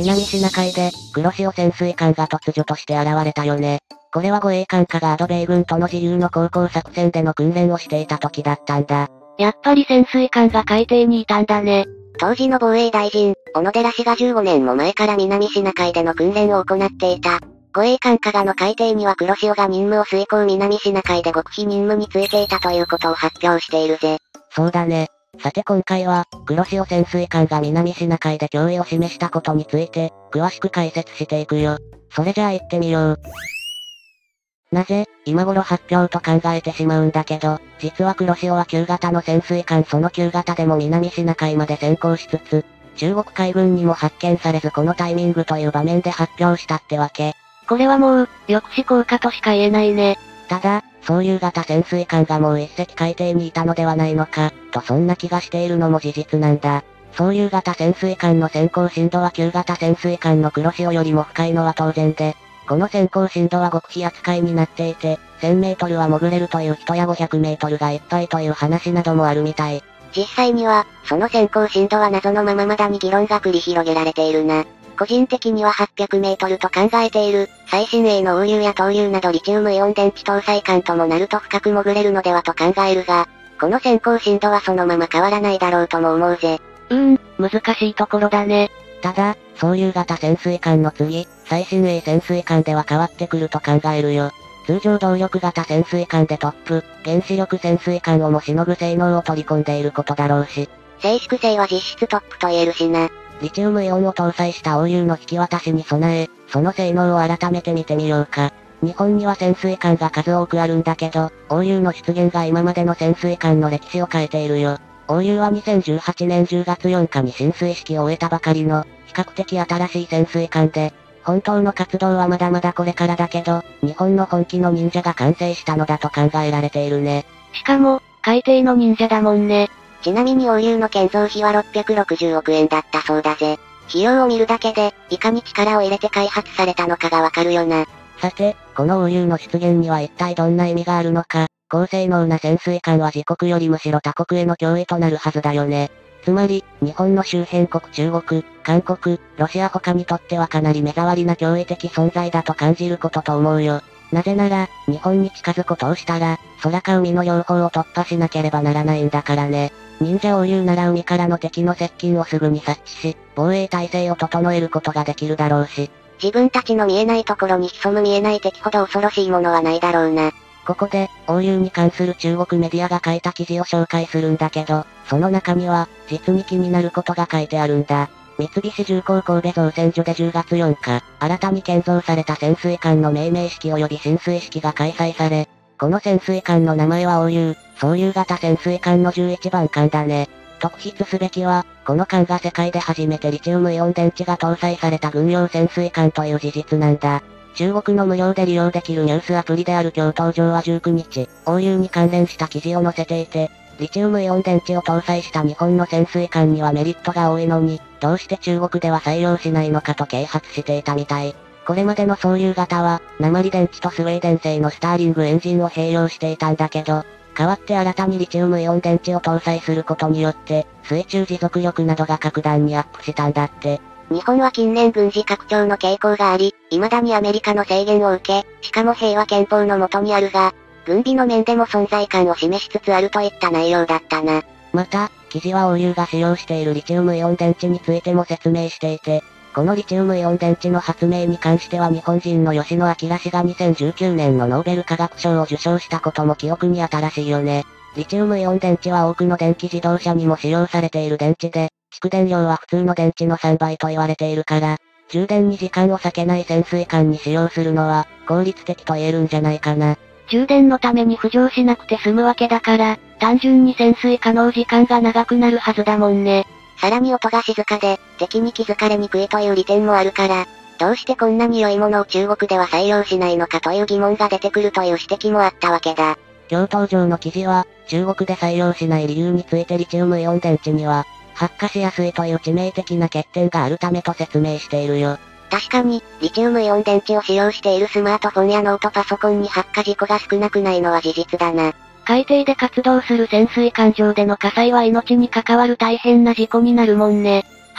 南シナ海で、黒潮潜水艦が突如として現れたよね。これは護衛艦下がアド米軍との自由の航行作戦での訓練をしていた時だったんだ。 やっぱり潜水艦が海底にいたんだね。 当時の防衛大臣、小野寺氏が15年も前から南シナ海での訓練を行っていた。護衛艦加賀の海底には黒潮が任務を遂行南シナ海で極秘任務についていたということを発表しているぜ。 そうだね。さて今回は、黒潮潜水艦が南シナ海で脅威を示したことについて、詳しく解説していくよ。それじゃあ行ってみよう。なぜ、今頃発表と考えてしまうんだけど、実は黒潮は旧型の潜水艦その旧型でも南シナ海まで先行しつつ、中国海軍にも発見されずこのタイミングという場面で発表したってわけ。 これはもう、抑止効果としか言えないね。 ただ、そういう型潜水艦がもう一隻海底にいたのではないのか、とそんな気がしているのも事実なんだ。そういう型潜水艦の先行深度は旧型潜水艦の黒潮よりも深いのは当然で、この先行深度は極秘扱いになっていて、1000メートルは潜れるという人や500メートルがいっぱいという話などもあるみたい。 実際には、その先行深度は謎のまま未だに議論が繰り広げられているな。個人的には800メートルと考えている、最新鋭の応流や投流などリチウムイオン電池搭載艦ともなると深く潜れるのではと考えるが、この先行深度はそのまま変わらないだろうとも思うぜ。 難しいところだね。 ただ、そういう型潜水艦の次、最新鋭潜水艦では変わってくると考えるよ。通常動力型潜水艦でトップ、原子力潜水艦をもしのぐ性能を取り込んでいることだろうし。 静粛性は実質トップと言えるしな。 リチウムイオンを搭載した応流の引き渡しに備え、その性能を改めて見てみようか。日本には潜水艦が数多くあるんだけど、応流の出現が今までの潜水艦の歴史を変えているよ。応流は2018年10月4日に進水式を終えたばかりの、比較的新しい潜水艦で、本当の活動はまだまだこれからだけど、日本の本気の忍者が完成したのだと考えられているね。 しかも、海底の忍者だもんね。 ちなみに応流の建造費は660億円だったそうだぜ。費用を見るだけで、いかに力を入れて開発されたのかがわかるよな。 さて、この応流の出現には一体どんな意味があるのか。高性能な潜水艦は自国よりむしろ他国への脅威となるはずだよね。つまり、日本の周辺国中国、韓国、ロシア他にとってはかなり目障りな脅威的存在だと感じることと思うよ。なぜなら、日本に近づくことをしたら、空か海の両方を突破しなければならないんだからね。忍者応流なら海からの敵の接近をすぐに察知し、防衛態勢を整えることができるだろうし。 自分たちの見えないところに潜む見えない敵ほど恐ろしいものはないだろうな。 ここで、応流に関する中国メディアが書いた記事を紹介するんだけど、その中には、実に気になることが書いてあるんだ。三菱重工神戸造船所で10月4日、新たに建造された潜水艦の命名式及び進水式が開催され、この潜水艦の名前は応流、総流型潜水艦の11番艦だね。特筆すべきは、この艦が世界で初めてリチウムイオン電池が搭載された軍用潜水艦という事実なんだ。中国の無料で利用できるニュースアプリである京東上は19日、応流に関連した記事を載せていて、リチウムイオン電池を搭載した日本の潜水艦にはメリットが多いのに、どうして中国では採用しないのかと啓発していたみたい。これまでの総流型は、鉛電池とスウェーデン製のスターリングエンジンを併用していたんだけど、代わって新たにリチウムイオン電池を搭載することによって、水中持続力などが格段にアップしたんだって。 日本は近年軍事拡張の傾向があり、未だにアメリカの制限を受け、しかも平和憲法の下にあるが、軍備の面でも存在感を示しつつあるといった内容だったな。 また、記事は応流が使用しているリチウムイオン電池についても説明していて、このリチウムイオン電池の発明に関しては日本人の吉野彰氏が2019年のノーベル化学賞を受賞したことも記憶に新しいよね。リチウムイオン電池は多くの電気自動車にも使用されている電池で、蓄電量は普通の電池の3倍と言われているから、充電に時間を割けない潜水艦に使用するのは、効率的と言えるんじゃないかな。 充電のために浮上しなくて済むわけだから、単純に潜水可能時間が長くなるはずだもんね。 さらに音が静かで、敵に気づかれにくいという利点もあるから、どうしてこんなに良いものを中国では採用しないのかという疑問が出てくるという指摘もあったわけだ。 京東上の記事は、中国で採用しない理由についてリチウムイオン電池には、発火しやすいという致命的な欠点があるためと説明しているよ。 確かに、リチウムイオン電池を使用しているスマートフォンやノートパソコンに発火事故が少なくないのは事実だな。 海底で活動する潜水艦上での火災は命に関わる大変な事故になるもんね。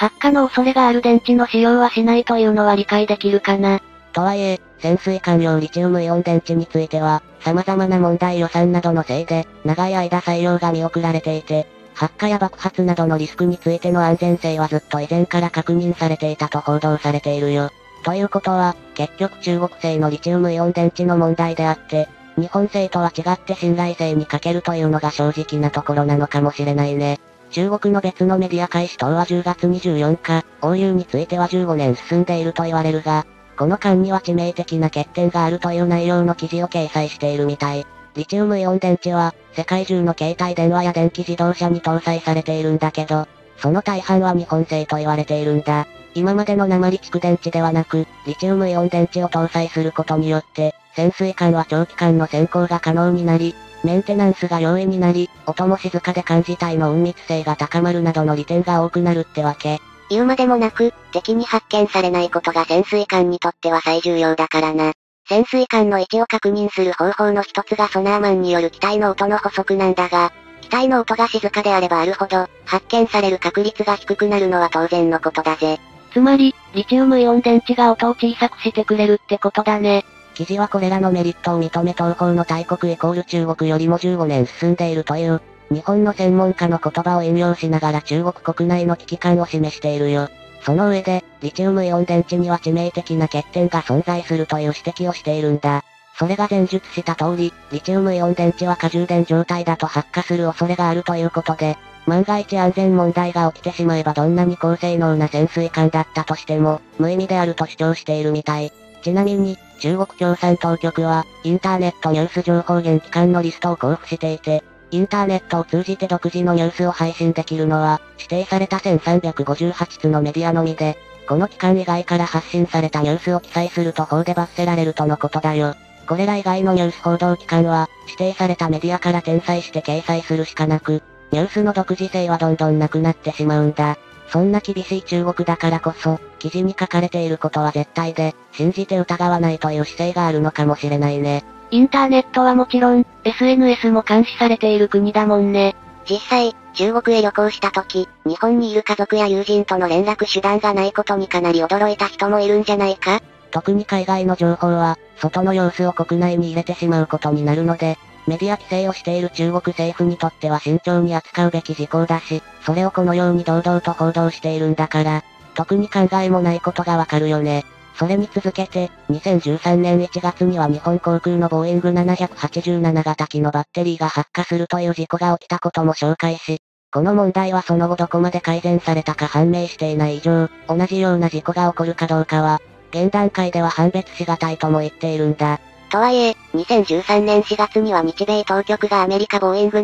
発火の恐れがある電池の使用はしないというのは理解できるかな。 とはいえ、潜水艦用リチウムイオン電池については、様々な問題予算などのせいで、長い間採用が見送られていて、発火や爆発などのリスクについての安全性はずっと以前から確認されていたと報道されているよ。ということは、結局中国製のリチウムイオン電池の問題であって、日本製とは違って信頼性に欠けるというのが正直なところなのかもしれないね。中国の別のメディア開始等は10月24日、OU については15年進んでいると言われるが、この間には致命的な欠点があるという内容の記事を掲載しているみたい。リチウムイオン電池は、世界中の携帯電話や電気自動車に搭載されているんだけど、その大半は日本製と言われているんだ。今までの鉛蓄電池ではなく、リチウムイオン電池を搭載することによって、潜水艦は長期間の潜航が可能になり、メンテナンスが容易になり、音も静かで艦自体の隠密性が高まるなどの利点が多くなるってわけ。 言うまでもなく、敵に発見されないことが潜水艦にとっては最重要だからな。潜水艦の位置を確認する方法の一つがソナーマンによる機体の音の補足なんだが、機体の音が静かであればあるほど、発見される確率が低くなるのは当然のことだぜ。 つまり、リチウムイオン電池が音を小さくしてくれるってことだね。 記事はこれらのメリットを認め東方の大国イコール中国よりも15年進んでいるという、日本の専門家の言葉を引用しながら中国国内の危機感を示しているよ。その上で、リチウムイオン電池には致命的な欠点が存在するという指摘をしているんだ。それが前述した通り、リチウムイオン電池は過充電状態だと発火する恐れがあるということで、万が一安全問題が起きてしまえばどんなに高性能な潜水艦だったとしても、無意味であると主張しているみたい。ちなみに、中国共産当局は、インターネットニュース情報源機関のリストを交付していて、インターネットを通じて独自のニュースを配信できるのは、指定された1358つのメディアのみで、この機関以外から発信されたニュースを記載すると法で罰せられるとのことだよ。これら以外のニュース報道機関は、指定されたメディアから転載して掲載するしかなく、ニュースの独自性はどんどんなくなってしまうんだ。そんな厳しい中国だからこそ、記事に書かれていることは絶対で、信じて疑わないという姿勢があるのかもしれないね。 インターネットはもちろん、SNS も監視されている国だもんね。 実際、中国へ旅行した時、日本にいる家族や友人との連絡手段がないことにかなり驚いた人もいるんじゃないか？ 特に海外の情報は、外の様子を国内に入れてしまうことになるので、メディア規制をしている中国政府にとっては慎重に扱うべき事項だし、それをこのように堂々と報道しているんだから、特に考えもないことがわかるよね。それに続けて、2013年1月には日本航空のボーイング787型機のバッテリーが発火するという事故が起きたことも紹介し、この問題はその後どこまで改善されたか判明していない以上、同じような事故が起こるかどうかは、現段階では判別しがたいとも言っているんだ。 とはいえ、2013年4月には日米当局がアメリカボーイング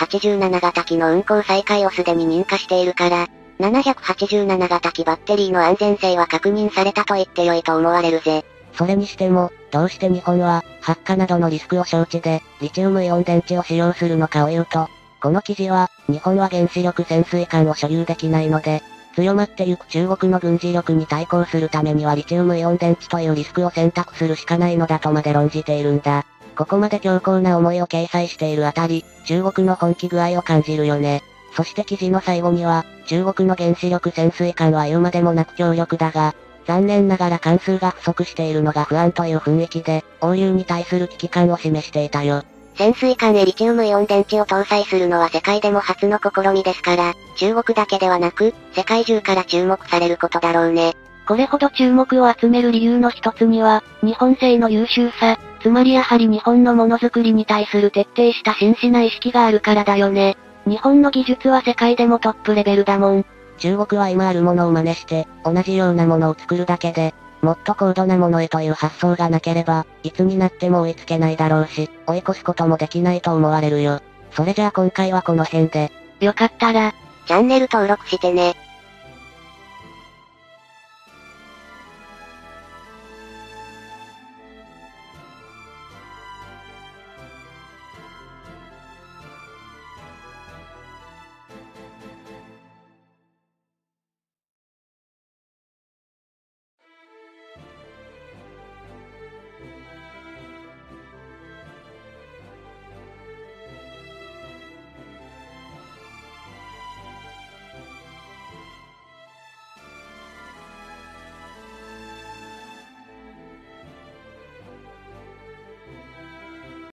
787型機の運航再開をすでに認可しているから、787型機バッテリーの安全性は確認されたと言って良いと思われるぜ。 それにしても、どうして日本は、発火などのリスクを承知で、リチウムイオン電池を使用するのかを言うと、この記事は、日本は原子力潜水艦を所有できないので、強まってゆく中国の軍事力に対抗するためにはリチウムイオン電池というリスクを選択するしかないのだとまで論じているんだ。ここまで強硬な思いを掲載しているあたり、中国の本気具合を感じるよね。そして記事の最後には、中国の原子力潜水艦は言うまでもなく強力だが、残念ながら艦数が不足しているのが不安という雰囲気で、OU に対する危機感を示していたよ。 潜水艦へリチウムイオン電池を搭載するのは世界でも初の試みですから、中国だけではなく、世界中から注目されることだろうね。 これほど注目を集める理由の一つには、日本製の優秀さ、つまりやはり日本のものづくりに対する徹底した真摯な意識があるからだよね。日本の技術は世界でもトップレベルだもん。 中国は今あるものを真似して、同じようなものを作るだけで、もっと高度なものへという発想がなければ、いつになっても追いつけないだろうし、追い越すこともできないと思われるよ。それじゃあ今回はこの辺で。 よかったら、 チャンネル登録してね。